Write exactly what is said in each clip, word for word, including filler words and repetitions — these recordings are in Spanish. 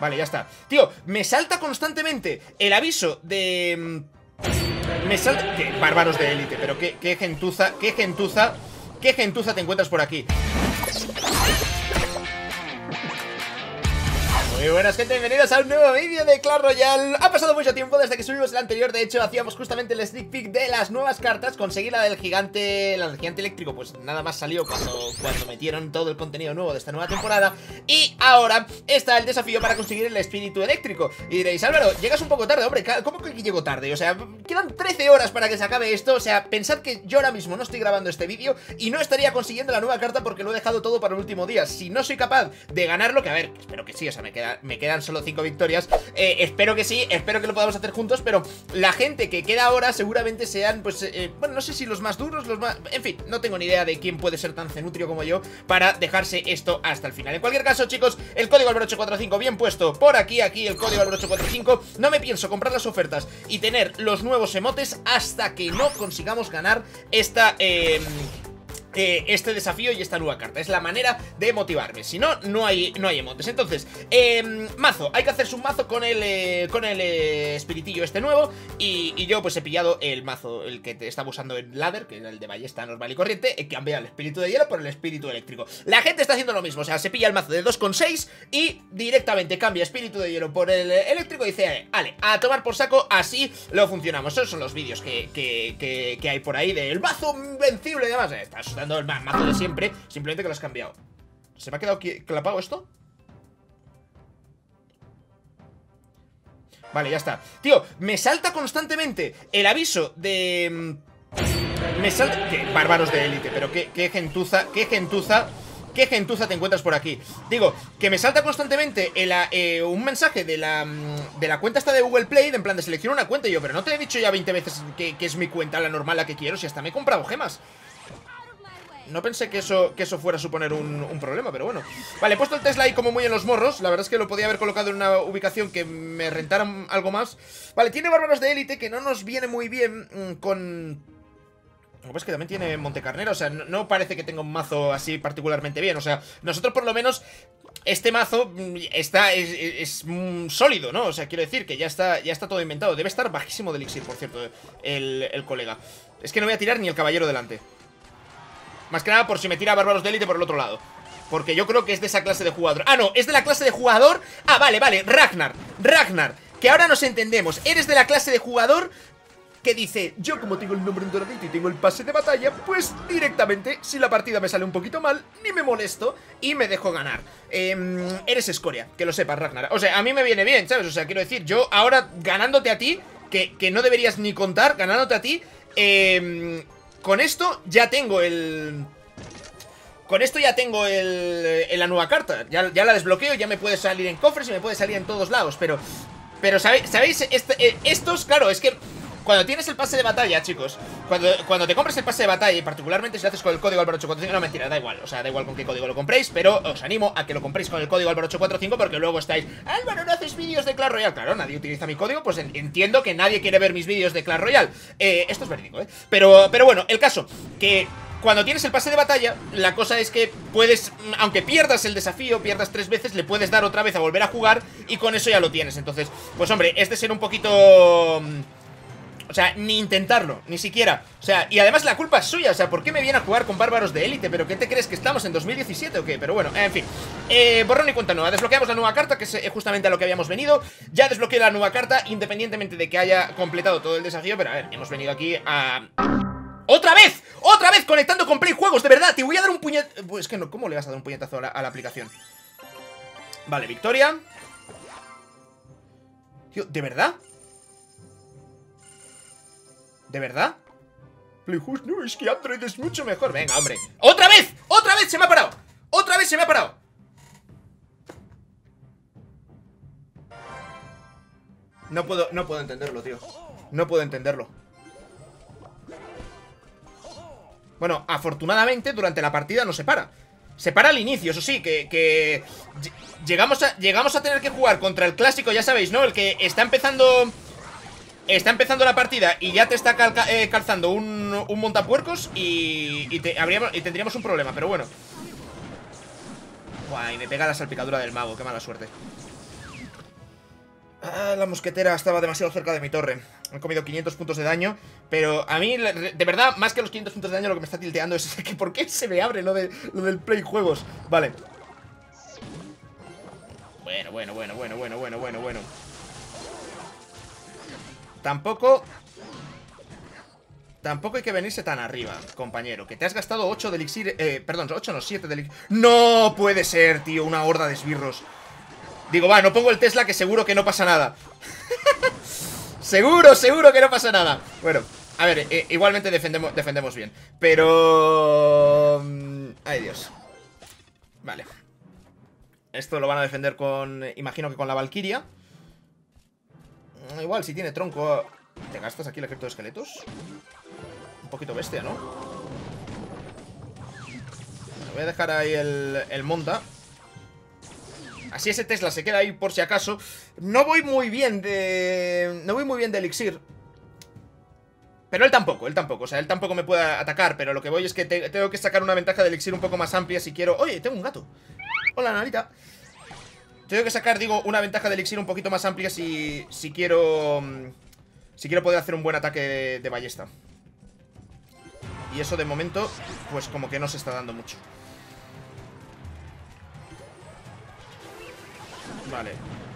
Vale, ya está. Tío, me salta constantemente el aviso de... Me salta... ¿Qué? Bárbaros de élite, pero qué, qué gentuza, qué gentuza, qué gentuza te encuentras por aquí. Muy buenas, gente, bienvenidos a un nuevo vídeo de Clash Royale. Ha pasado mucho tiempo desde que subimos el anterior. De hecho, hacíamos justamente el sneak peek de las nuevas cartas. Conseguí la del gigante, la del gigante eléctrico, pues nada más salió cuando, cuando metieron todo el contenido nuevo de esta nueva temporada. Y ahora está el desafío para conseguir el espíritu eléctrico. Y diréis, Álvaro, llegas un poco tarde. Hombre, ¿cómo que llego tarde? O sea, quedan trece horas para que se acabe esto. O sea, pensad que yo ahora mismo no estoy grabando este vídeo y no estaría consiguiendo la nueva carta porque lo he dejado todo para el último día. Si no soy capaz de ganarlo, que a ver, espero que sí, o sea, me queda Me quedan solo cinco victorias, eh, espero que sí, espero que lo podamos hacer juntos. Pero la gente que queda ahora seguramente sean, pues, eh, bueno, no sé si los más duros, los más... En fin, no tengo ni idea de quién puede ser tan cenutrio como yo para dejarse esto hasta el final. En cualquier caso, chicos, el código Álvaro ocho cuatro cinco bien puesto por aquí, aquí el código Álvaro ocho cuatro cinco. No me pienso comprar las ofertas y tener los nuevos emotes hasta que no consigamos ganar esta... Eh, Eh, este desafío y esta nueva carta. Es la manera de motivarme. Si no, no hay, no hay emotes. Entonces, eh, mazo. Hay que hacerse un mazo con el eh, con el eh, espiritillo este nuevo. Y, y yo pues he pillado el mazo, el que te estaba usando en ladder, que era el de ballesta normal y corriente. He cambiado el espíritu de hielo por el espíritu eléctrico. La gente está haciendo lo mismo. O sea, se pilla el mazo de dos coma seis y directamente cambia espíritu de hielo por el eléctrico y dice, vale, a tomar por saco. Así lo funcionamos. Esos son los vídeos que, que, que, que hay por ahí del mazo invencible y demás. Está asustando el mazo de siempre, simplemente que lo has cambiado. ¿Se me ha quedado clapado esto? Vale, ya está. Tío, me salta constantemente el aviso de... Me salta... ¿Qué? Bárbaros de élite, pero qué, qué gentuza, qué gentuza ¿Qué gentuza te encuentras por aquí? Digo, que me salta constantemente el, eh, un mensaje de la, de la cuenta esta de Google Play, de en plan de seleccionar una cuenta. Y yo, pero no te he dicho ya veinte veces que, que es mi cuenta, la normal, la que quiero. Si hasta me he comprado gemas. No pensé que eso, que eso fuera a suponer un, un problema, pero bueno. Vale, he puesto el Tesla ahí como muy en los morros. La verdad es que lo podía haber colocado en una ubicación que me rentara algo más. Vale, tiene bárbaros de élite, que no nos viene muy bien mmm, con... Lo que pasa es que también tiene Montecarnero. O sea, no, no parece que tenga un mazo así particularmente bien. O sea, nosotros por lo menos... Este mazo está es, es, es mm, sólido, ¿no? O sea, quiero decir que ya está, ya está todo inventado. Debe estar bajísimo de elixir, por cierto, el, el colega. Es que no voy a tirar ni el caballero delante. Más que nada por si me tira bárbaros de élite por el otro lado. Porque yo creo que es de esa clase de jugador. Ah, no, es de la clase de jugador. Ah, vale, vale, Ragnar, Ragnar, que ahora nos entendemos. Eres de la clase de jugador que dice, yo como tengo el nombre en doradito y tengo el pase de batalla, pues directamente, si la partida me sale un poquito mal, ni me molesto y me dejo ganar. eh, Eres escoria, que lo sepas, Ragnar. O sea, a mí me viene bien, ¿sabes? O sea, quiero decir, yo ahora ganándote a ti, que, que no deberías ni contar, ganándote a ti, eh... Con esto ya tengo el... Con esto ya tengo el, el la nueva carta. Ya, ya la desbloqueo, ya me puede salir en cofres y me puede salir en todos lados. Pero, pero ¿sabéis? ¿sabéis? Este, estos, claro, es que cuando tienes el pase de batalla, chicos, Cuando, cuando te compres el pase de batalla, y particularmente si lo haces con el código Álvaro ocho cuatro cinco, no, mentira, da igual, o sea, da igual con qué código lo compréis, pero os animo a que lo compréis con el código Álvaro ocho cuatro cinco, porque luego estáis, Álvaro, ¿no haces vídeos de Clash Royale? Claro, nadie utiliza mi código, pues entiendo que nadie quiere ver mis vídeos de Clash Royale. eh, Esto es verídico, ¿eh? Pero, pero bueno, el caso, que... Cuando tienes el pase de batalla, la cosa es que puedes, aunque pierdas el desafío, pierdas tres veces, le puedes dar otra vez a volver a jugar y con eso ya lo tienes. Entonces, pues hombre, es de ser un poquito... O sea, ni intentarlo, ni siquiera. O sea, y además la culpa es suya. O sea, ¿por qué me viene a jugar con bárbaros de élite? ¿Pero qué te crees, que estamos en dos mil diecisiete o qué? Pero bueno, en fin, eh, borrón y cuenta nueva. Desbloqueamos la nueva carta, que es justamente a lo que habíamos venido. Ya desbloqueé la nueva carta, independientemente de que haya completado todo el desafío. Pero a ver, hemos venido aquí a... ¡Otra vez! ¡Otra vez conectando con Play Juegos! De verdad, te voy a dar un puñetazo. Pues es que no, ¿cómo le vas a dar un puñetazo a la, a la aplicación? Vale, victoria. Tío, ¿de verdad? ¿De verdad? Play Juegos, no, es que Android es mucho mejor. Venga, hombre. ¡Otra vez! ¡Otra vez se me ha parado! ¡Otra vez se me ha parado! No puedo, no puedo entenderlo, tío. No puedo entenderlo. Bueno, afortunadamente durante la partida no se para. Se para al inicio, eso sí, que, que llegamos a, llegamos a tener que jugar contra el clásico, ya sabéis, ¿no? El que está empezando Está empezando la partida y ya te está calca, eh, calzando un, un montapuercos y, y, te, habríamos, y tendríamos un problema, pero bueno. Buah, y me pega la salpicadura del mago, qué mala suerte. Ah, la mosquetera estaba demasiado cerca de mi torre. He comido quinientos puntos de daño. Pero a mí, de verdad, más que los quinientos puntos de daño, lo que me está tilteando es que ¿por qué se me abre lo, de, lo del Play Juegos? Vale. Bueno, bueno, bueno, bueno, bueno, bueno, bueno, bueno. Tampoco... Tampoco hay que venirse tan arriba, compañero. Que te has gastado ocho de elixir... Eh, perdón, ocho no, siete de elixir... ¡No puede ser, tío! Una horda de esbirros. Digo, va, no pongo el Tesla, que seguro que no pasa nada. Seguro, seguro que no pasa nada. Bueno, a ver, eh, igualmente defendemos, defendemos bien. Pero... Ay, Dios. Vale. Esto lo van a defender con... Imagino que con la Valkyria. Igual, si tiene tronco... ¿Te gastas aquí el ejército de esqueletos? Un poquito bestia, ¿no? Bueno, voy a dejar ahí el, el monta. Así ese Tesla se queda ahí por si acaso. No voy muy bien de... No voy muy bien de elixir. Pero él tampoco, él tampoco. O sea, él tampoco me puede atacar. Pero lo que voy es que te, tengo que sacar una ventaja de elixir un poco más amplia si quiero... Oye, tengo un gato. Hola, Narita. Tengo que sacar, digo, una ventaja de elixir un poquito más amplia si, si quiero... Si quiero poder hacer un buen ataque de, de ballesta. Y eso de momento, pues como que no se está dando mucho. Vale.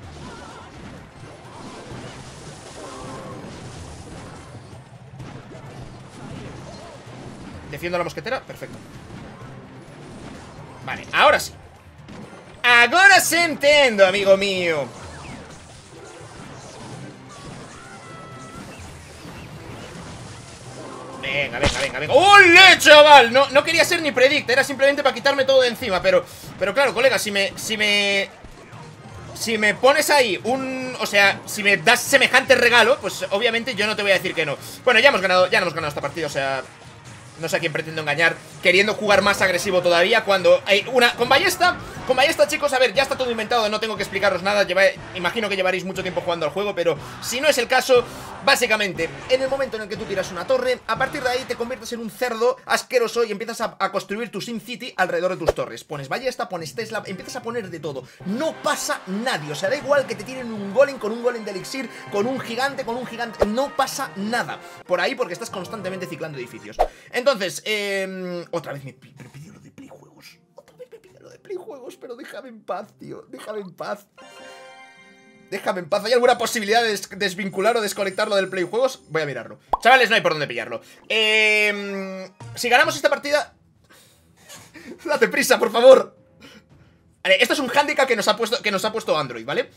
Defiendo a la mosquetera, perfecto. Vale, ahora sí. Ahora sí entiendo, amigo mío. Venga, venga, venga, venga. ¡Ole, chaval! No, no quería ser ni predict, era simplemente para quitarme todo de encima. Pero, pero claro, colega, si me... Si me... Si me pones ahí un... O sea, si me das semejante regalo, pues obviamente yo no te voy a decir que no. Bueno, ya hemos ganado, ya no hemos ganado esta partida, o sea... No sé a quién pretendo engañar, queriendo jugar más agresivo todavía cuando hay una... Con ballesta, con ballesta, chicos, a ver, ya está todo inventado, no tengo que explicaros nada. Lleva... Imagino que llevaréis mucho tiempo jugando al juego, pero si no es el caso, básicamente, en el momento en el que tú tiras una torre, a partir de ahí te conviertes en un cerdo asqueroso y empiezas a, a construir tu Sin City alrededor de tus torres. Pones ballesta, pones Tesla, empiezas a poner de todo. No pasa nadie, o sea, da igual que te tiren un golem con un golem de elixir, con un gigante, con un gigante, no pasa nada por ahí porque estás constantemente ciclando edificios. Entonces Entonces, eh, otra vez me, me pidió lo de Play Juegos. Otra vez me pidió lo de Play Juegos, pero déjame en paz, tío. Déjame en paz. Déjame en paz. ¿Hay alguna posibilidad de des desvincular o desconectarlo del Play Juegos? Voy a mirarlo. Chavales, no hay por dónde pillarlo. Eh, si ganamos esta partida... Date prisa, por favor. Vale, esto es un handicap que nos ha puesto, que nos ha puesto Android, ¿vale?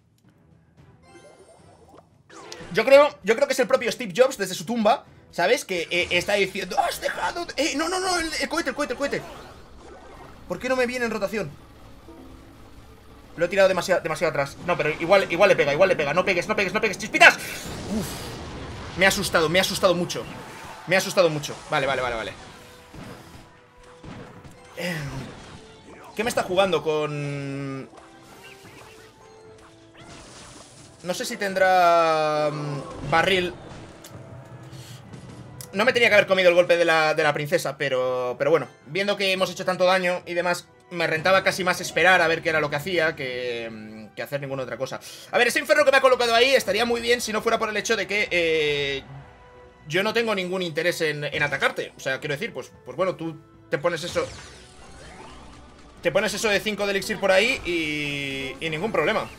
Yo creo, yo creo que es el propio Steve Jobs desde su tumba, ¿sabes? Que eh, está diciendo... ¡Has dejado! Eh, no, no, no, el, el cohete, el cohete, el cohete. ¿Por qué no me viene en rotación? Lo he tirado demasiado, demasiado atrás. No, pero igual, igual le pega, igual le pega. No pegues, no pegues, no pegues, chispitas. Uf. Me ha asustado, me ha asustado mucho. Me ha asustado mucho. Vale, vale, vale, vale. eh, ¿Qué me está jugando con...? No sé si tendrá... um, barril. No me tenía que haber comido el golpe de la, de la princesa, pero, pero bueno, viendo que hemos hecho tanto daño y demás, me rentaba casi más esperar a ver qué era lo que hacía que, que hacer ninguna otra cosa. A ver, ese inferno que me ha colocado ahí estaría muy bien si no fuera por el hecho de que eh, yo no tengo ningún interés en, en atacarte. O sea, quiero decir, pues, pues bueno, tú te pones eso... Te pones eso de cinco de elixir por ahí y, y ningún problema.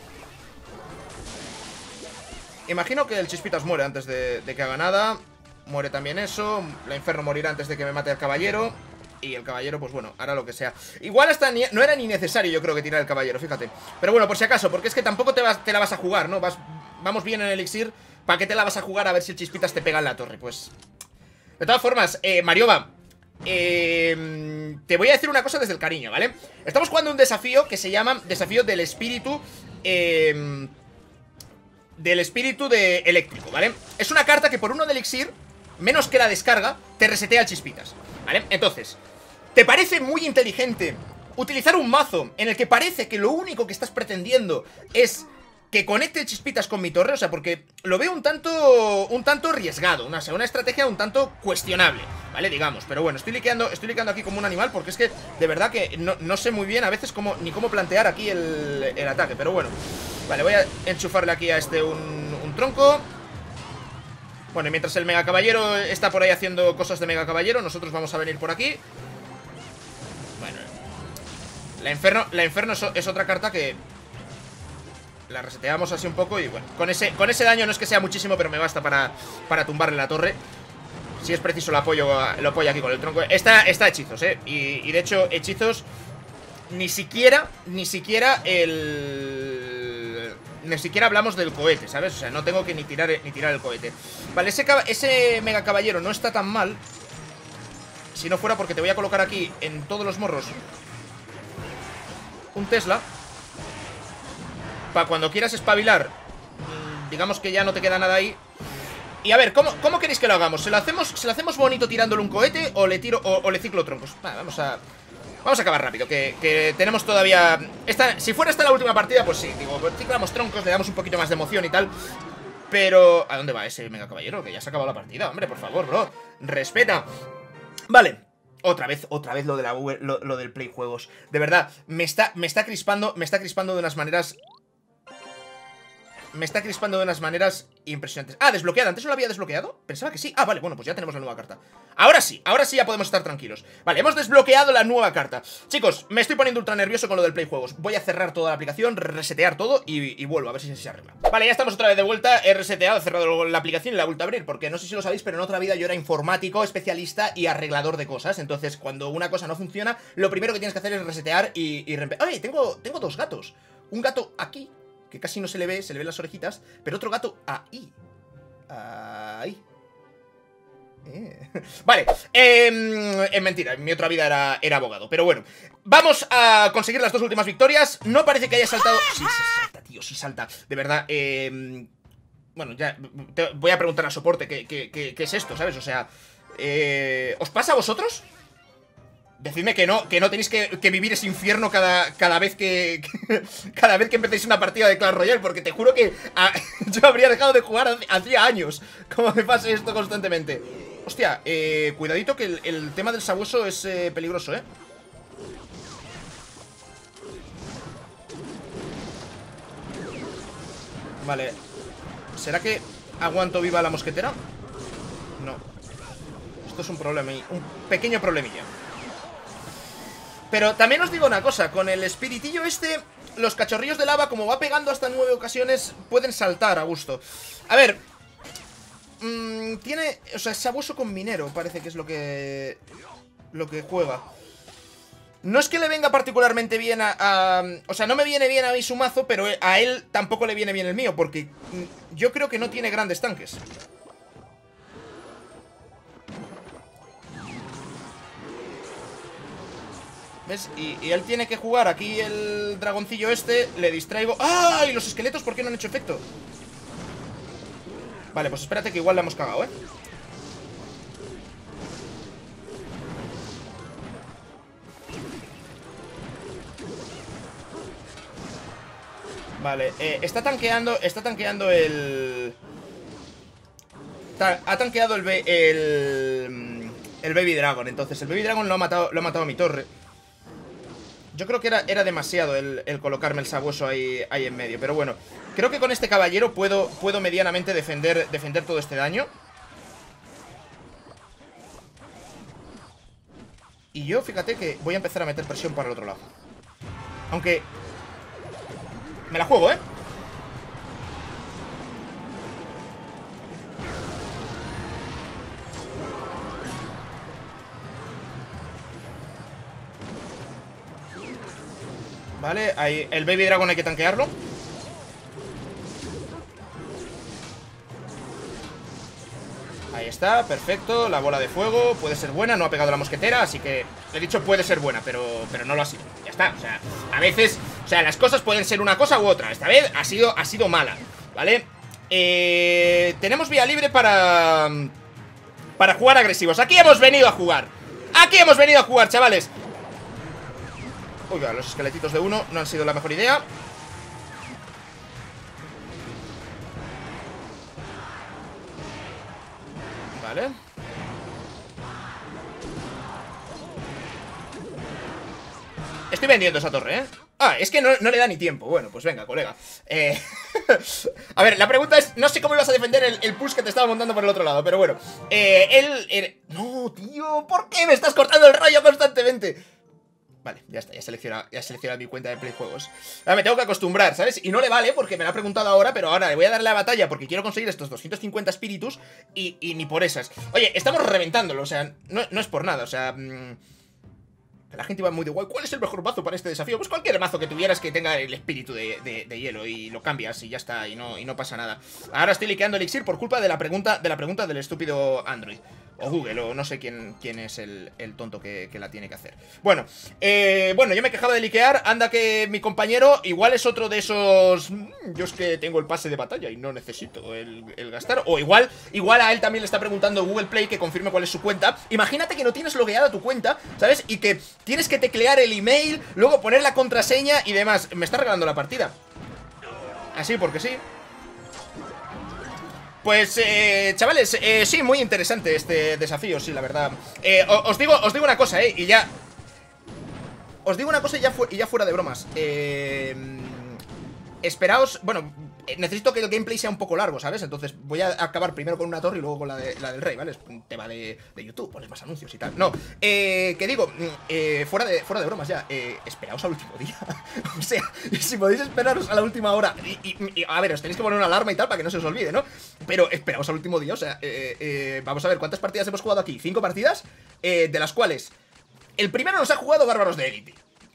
Imagino que el Chispitas muere antes de, de que haga nada. Muere también eso. La Inferno morirá antes de que me mate al caballero. Y el caballero, pues bueno, hará lo que sea. Igual hasta ni, no era ni necesario, yo creo, que tirar el caballero, fíjate. Pero bueno, por si acaso, porque es que tampoco te, vas, te la vas a jugar, ¿no? Vas, vamos bien en el elixir. ¿Para qué te la vas a jugar a ver si el Chispitas te pega en la torre? Pues... De todas formas, eh, Mariova, eh, te voy a decir una cosa desde el cariño, ¿vale? Estamos jugando un desafío que se llama Desafío del Espíritu... Eh, del Espíritu de Eléctrico, ¿vale? Es una carta que por uno de elixir, menos que la descarga, te resetea el Chispitas, ¿vale? Entonces, ¿te parece muy inteligente utilizar un mazo en el que parece que lo único que estás pretendiendo es que conecte chispitas con mi torre, o sea, porque lo veo un tanto un tanto arriesgado, una, una estrategia un tanto cuestionable, ¿vale? Digamos, pero bueno, estoy liqueando, estoy liqueando aquí como un animal, porque es que de verdad que no, no sé muy bien a veces cómo, ni cómo plantear aquí el, el ataque, pero bueno. Vale, voy a enchufarle aquí a este un, un tronco. Bueno, y mientras el Mega Caballero está por ahí haciendo cosas de Mega Caballero, nosotros vamos a venir por aquí. Bueno, la Inferno, la Inferno es, es otra carta que la reseteamos así un poco y bueno, con ese, con ese daño no es que sea muchísimo, pero me basta para, para tumbarle la torre. Si es preciso lo apoyo, lo apoyo aquí con el tronco. Está, está hechizos, eh y, y de hecho, hechizos ni siquiera, ni siquiera el... Ni siquiera hablamos del cohete, ¿sabes? O sea, no tengo que ni tirar, ni tirar el cohete. Vale, ese, ese Mega Caballero no está tan mal. Si no fuera porque te voy a colocar aquí en todos los morros un Tesla. Para cuando quieras espabilar, digamos que ya no te queda nada ahí. Y a ver, ¿cómo, cómo queréis que lo hagamos? ¿Se lo hacemos, ¿se lo hacemos bonito tirándole un cohete o le tiro o, o le ciclo troncos? Vale, vamos a... Vamos a acabar rápido, que, que tenemos todavía... Esta, si fuera esta la última partida, pues sí, digo, ciclamos troncos, le damos un poquito más de emoción y tal. Pero... ¿a dónde va ese Mega Caballero? Que ya se ha acabado la partida, hombre, por favor, bro. Respeta. Vale. Otra vez, otra vez lo, de la, lo, lo del Play Juegos. De verdad, me está, me está crispando, me está crispando de unas maneras... Me está crispando de unas maneras impresionantes. Ah, desbloqueada, ¿antes no lo había desbloqueado? Pensaba que sí, ah, vale, bueno, pues ya tenemos la nueva carta. Ahora sí, ahora sí ya podemos estar tranquilos. Vale, hemos desbloqueado la nueva carta. Chicos, me estoy poniendo ultra nervioso con lo del Play Juegos. Voy a cerrar toda la aplicación, resetear todo y, y vuelvo, a ver si se arregla. Vale, ya estamos otra vez de vuelta, he reseteado, he cerrado la aplicación y la he vuelto a abrir. Porque no sé si lo sabéis, pero en otra vida yo era informático, especialista y arreglador de cosas. Entonces, cuando una cosa no funciona, lo primero que tienes que hacer es resetear y... y ¡Ay, tengo, tengo dos gatos! Un gato aquí, que casi no se le ve, se le ven las orejitas, pero otro gato ahí. Ahí. Eh. Vale, eh, es mentira, en mi otra vida era, era abogado. Pero bueno, vamos a conseguir las dos últimas victorias. No parece que haya saltado... Sí, sí salta, tío, sí salta. De verdad, eh... bueno, ya te voy a preguntar a soporte qué, qué, qué, qué es esto, ¿sabes? O sea, eh... ¿os pasa a vosotros? Decidme que no, que no tenéis que, que vivir ese infierno cada, cada vez que, que cada vez que empecéis una partida de Clash Royale, porque te juro que a, yo habría dejado de jugar hacía años. Como me pase esto constantemente. Hostia, eh, cuidadito que el, el tema del sabueso es eh, peligroso, ¿eh? Vale. ¿Será que aguanto viva la mosquetera? No. Esto es un problema, un pequeño problemilla. Pero también os digo una cosa, con el espiritillo este, los cachorrillos de lava, como va pegando hasta nueve ocasiones, pueden saltar a gusto. A ver, mmm, tiene, o sea, es sabueso con minero, parece que es lo que, lo que juega. No es que le venga particularmente bien a, a... O sea, no me viene bien a mí su mazo, pero a él tampoco le viene bien el mío, porque yo creo que no tiene grandes tanques. ¿Ves? Y, y él tiene que jugar aquí el dragoncillo este. Le distraigo. ¡Ah! ¿Y los esqueletos por qué no han hecho efecto? Vale, pues espérate que igual la hemos cagado, ¿eh? Vale, eh, está tanqueando. Está tanqueando el... Ta ha tanqueado el, el... El Baby Dragon. Entonces el Baby Dragon lo ha matado, lo ha matado a mi torre. Yo creo que era, era demasiado el, el colocarme el sabueso ahí, ahí en medio. Pero bueno, creo que con este caballero puedo, puedo medianamente defender, defender todo este daño. Y yo, fíjate que voy a empezar a meter presión para el otro lado. Aunque... me la juego, ¿eh? Vale, ahí el Baby Dragon hay que tanquearlo. Ahí está, perfecto. La bola de fuego puede ser buena, no ha pegado la mosquetera, así que he dicho puede ser buena, pero, pero no lo ha sido. Ya está, o sea, a veces, o sea, las cosas pueden ser una cosa u otra. Esta vez ha sido, ha sido mala, ¿vale? Eh, tenemos vía libre para... para jugar agresivos. Aquí hemos venido a jugar. Aquí hemos venido a jugar, chavales. Oiga, los esqueletitos de uno no han sido la mejor idea. ¿vale? Estoy vendiendo esa torre, ¿eh? Ah, es que no, no le da ni tiempo. Bueno, pues venga, colega. Eh... a ver, la pregunta es... No sé cómo ibas a defender el, el push que te estaba montando por el otro lado, pero bueno. Eh, él... él... No, tío, ¿por qué me estás cortando el rollo constantemente? Vale, ya está, ya he seleccionado, ya he seleccionado mi cuenta de Play Juegos. Ahora me tengo que acostumbrar, ¿sabes? Y no le vale porque me lo ha preguntado ahora, pero ahora le voy a dar la batalla porque quiero conseguir estos doscientos cincuenta espíritus y, y ni por esas. Oye, estamos reventándolo, o sea, no, no es por nada, o sea... Mmm... La gente iba muy de guay. ¿Cuál es el mejor mazo para este desafío? Pues cualquier mazo que tuvieras que tenga el espíritu de, de, de hielo y lo cambias y ya está, y no, y no pasa nada. Ahora estoy liqueando Elixir por culpa de la pregunta, de la pregunta del estúpido Android. O Google, o no sé quién, quién es el, el tonto que, que la tiene que hacer. Bueno, eh, bueno, yo me quejaba de liquear. Anda que mi compañero igual es otro de esos... Yo es que tengo el pase de batalla y no necesito el, el gastar. O igual, igual a él también le está preguntando Google Play que confirme cuál es su cuenta. Imagínate que no tienes logueada tu cuenta, ¿sabes? Y que tienes que teclear el email, luego poner la contraseña y demás. Me está regalando la partida. Así porque sí. Pues, eh, chavales, eh, sí, muy interesante este desafío, sí, la verdad. eh, os, digo, os digo una cosa, eh, y ya... Os digo una cosa y ya, fu y ya fuera de bromas. Eh... Esperaos, bueno, necesito que el gameplay sea un poco largo, ¿sabes? Entonces voy a acabar primero con una torre y luego con la, de, la del rey, ¿vale? Es un tema de, de YouTube, pones más anuncios y tal. No, eh, que digo, eh, fuera, de, fuera de bromas ya, eh, esperaos al último día. O sea, si podéis esperaros a la última hora y, y, y, a ver, os tenéis que poner una alarma y tal para que no se os olvide, ¿no? Pero esperaos al último día, o sea, eh, eh, vamos a ver cuántas partidas hemos jugado aquí. Cinco partidas, eh, de las cuales el primero nos ha jugado Bárbaros de Élite.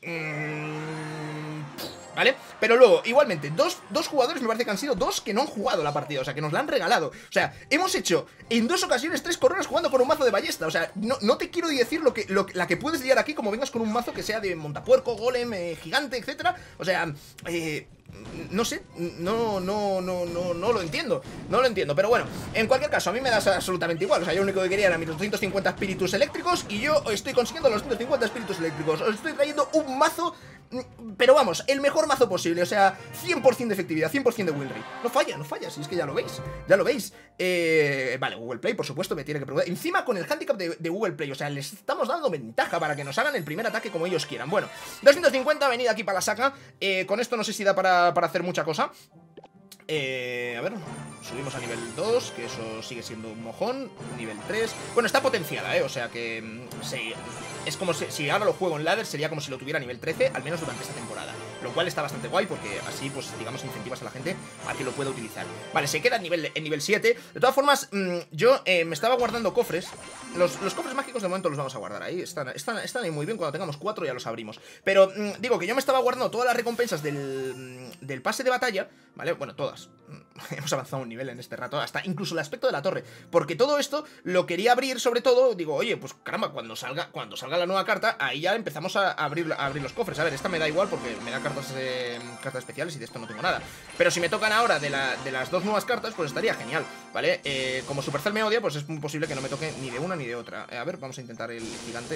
Mmm... ¿Vale? Pero luego, igualmente, dos, dos jugadores me parece que han sido dos que no han jugado la partida, o sea, que nos la han regalado. O sea, hemos hecho en dos ocasiones tres coronas jugando con un mazo de ballesta. O sea, no, no te quiero decir lo que, lo, la que puedes liar aquí como vengas con un mazo que sea de montapuerco, golem, eh, gigante, etcétera. O sea, eh... no sé, no, no, no, no, no lo entiendo. No lo entiendo, pero bueno, en cualquier caso, a mí me das absolutamente igual. O sea, yo lo único que quería era mis doscientos cincuenta espíritus eléctricos y yo estoy consiguiendo los doscientos cincuenta espíritus eléctricos. Os estoy trayendo un mazo, pero vamos, el mejor mazo posible. O sea, cien por cien de efectividad, cien por cien de win rate. No falla, no falla, si es que ya lo veis. Ya lo veis. eh, Vale, Google Play, por supuesto, me tiene que preguntar. Encima con el handicap de, de Google Play. O sea, les estamos dando ventaja para que nos hagan el primer ataque como ellos quieran. Bueno, doscientos cincuenta, venid aquí para la saca. eh, Con esto no sé si da para, para hacer mucha cosa. Eh, a ver, subimos a nivel dos, que eso sigue siendo un mojón. Nivel tres, bueno, está potenciada, eh, o sea que mm, sí, es como si, si ahora lo juego en ladder, sería como si lo tuviera a nivel trece, al menos durante esta temporada. Lo cual está bastante guay porque así, pues, digamos, incentivas a la gente a que lo pueda utilizar. Vale, se queda en nivel, en nivel siete. De todas formas, mmm, yo eh, me estaba guardando cofres. Los, los cofres mágicos de momento los vamos a guardar ahí. Están, están, están ahí muy bien, cuando tengamos cuatro ya los abrimos. Pero, mmm, digo que yo me estaba guardando todas las recompensas del, del pase de batalla, ¿vale? Bueno, todas. Hemos avanzado un nivel en este rato, hasta incluso el aspecto de la torre. Porque todo esto lo quería abrir, sobre todo, digo, oye, pues caramba, cuando salga, cuando salga la nueva carta, ahí ya empezamos a abrir, a abrir los cofres. A ver, esta me da igual porque me da cartas, eh, cartas especiales y de esto no tengo nada. Pero si me tocan ahora de, la, de las dos nuevas cartas, pues estaría genial, ¿vale? Eh, como Supercell me odia, pues es muy posible que no me toque ni de una ni de otra. eh, A ver, vamos a intentar el gigante.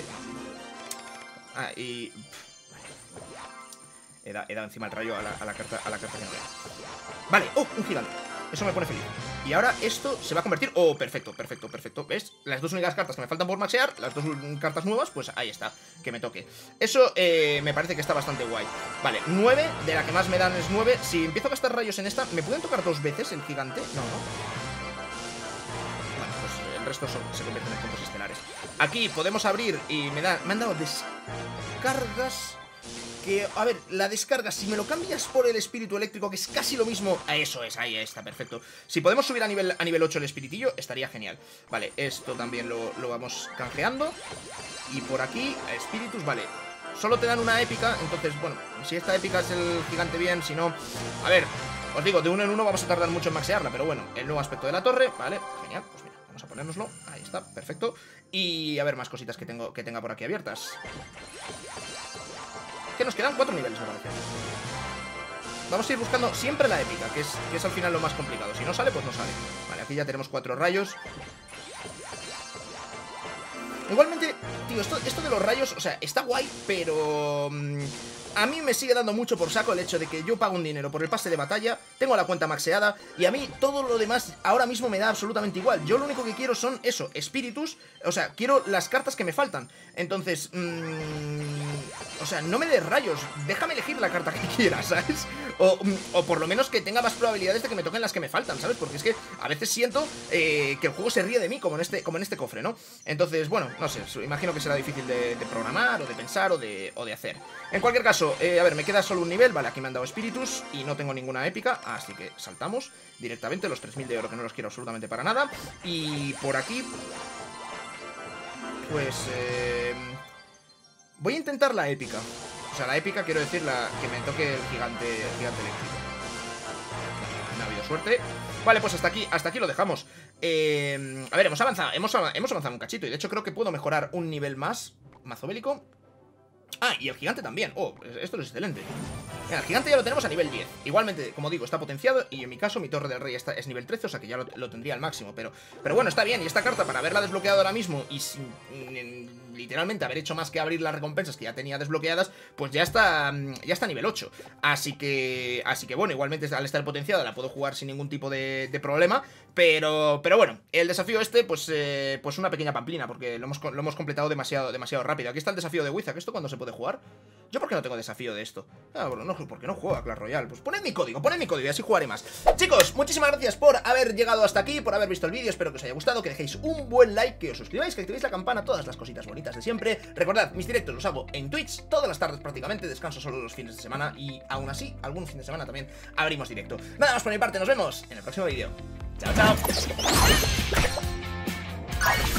Ah, y... He dado, he dado encima el rayo a la, a la carta, a la carta que no veo. Vale, oh, un gigante. Eso me pone feliz. Y ahora esto se va a convertir... Oh, perfecto, perfecto, perfecto. ¿Ves? Las dos únicas cartas que me faltan por maxear, las dos cartas nuevas, pues ahí está, que me toque. Eso eh, me parece que está bastante guay. Vale, nueve, de la que más me dan es nueve. Si empiezo a gastar rayos en esta, ¿me pueden tocar dos veces el gigante? No, no. Bueno, pues el resto son, se convierten en puntos estelares. Aquí podemos abrir y me, da, me han dado descargas... Que, a ver, la descarga, si me lo cambias por el espíritu eléctrico, que es casi lo mismo... Eso es, ahí está, perfecto. Si podemos subir a nivel, a nivel ocho el espiritillo, estaría genial. Vale, esto también lo, lo vamos canjeando. Y por aquí, espíritus, vale. Solo te dan una épica, entonces, bueno, si esta épica es el gigante bien, si no... A ver, os digo, de uno en uno vamos a tardar mucho en maxearla, pero bueno, el nuevo aspecto de la torre, vale, genial, pues mira, vamos a ponérnoslo, ahí está, perfecto. Y a ver más cositas que, tengo, que tenga por aquí abiertas. Que nos quedan cuatro niveles, me parece. Vamos a ir buscando siempre la épica, que es, que es al final lo más complicado. Si no sale, pues no sale. Vale, aquí ya tenemos cuatro rayos. Igualmente, tío, esto, esto de los rayos, o sea, está guay, pero... Mmm, a mí me sigue dando mucho por saco el hecho de que yo pago un dinero por el pase de batalla, tengo la cuenta maxeada, y a mí todo lo demás ahora mismo me da absolutamente igual. Yo lo único que quiero son eso, espíritus, o sea, quiero las cartas que me faltan. Entonces, mmm, o sea, no me des rayos, déjame elegir la carta que quiera, ¿sabes? O, o por lo menos que tenga más probabilidades de que me toquen las que me faltan, ¿sabes? Porque es que a veces siento eh, que el juego se ríe de mí, como en este, como en este cofre, ¿no? Entonces, bueno, no sé, imagino que será difícil de, de programar, o de pensar, o de, o de hacer. En cualquier caso, eh, a ver, me queda solo un nivel, vale, aquí me han dado espíritus y no tengo ninguna épica, así que saltamos directamente los tres mil de oro, que no los quiero absolutamente para nada. Y por aquí, pues, eh, voy a intentar la épica. O sea, la épica quiero decir la que me toque el gigante, el gigante eléctrico. No ha habido suerte. Vale, pues hasta aquí, hasta aquí lo dejamos. eh, A ver, hemos avanzado, hemos, hemos avanzado un cachito. Y de hecho creo que puedo mejorar un nivel más. Mazo bélico. Ah, y el gigante también. Oh, esto es excelente. Mira, el gigante ya lo tenemos a nivel diez. Igualmente, como digo, está potenciado. Y en mi caso, mi torre del rey está, es nivel trece. O sea que ya lo, lo tendría al máximo. Pero, pero bueno, está bien. Y esta carta, para haberla desbloqueado ahora mismo y sin en, literalmente haber hecho más que abrir las recompensas que ya tenía desbloqueadas, pues ya está ya está a nivel ocho. Así que, así que bueno, igualmente al estar potenciada la puedo jugar sin ningún tipo de, de problema. Pero, pero bueno, el desafío este, pues, eh, pues una pequeña pamplina, porque lo hemos, lo hemos completado demasiado, demasiado rápido. Aquí está el desafío de Wizard. ¿Esto cuándo se puede jugar? ¿Yo por qué no tengo desafío de esto? Ah, bueno, no, ¿por qué no juego a Clash Royale? Pues poned mi código, poned mi código y así jugaré más. Chicos, muchísimas gracias por haber llegado hasta aquí, por haber visto el vídeo. Espero que os haya gustado, que dejéis un buen like, que os suscribáis, que activéis la campana, todas las cositas bonitas de siempre. Recordad, mis directos los hago en Twitch todas las tardes prácticamente, descanso solo los fines de semana y aún así, algún fin de semana también abrimos directo. Nada más por mi parte, nos vemos en el próximo vídeo. Chao, chao.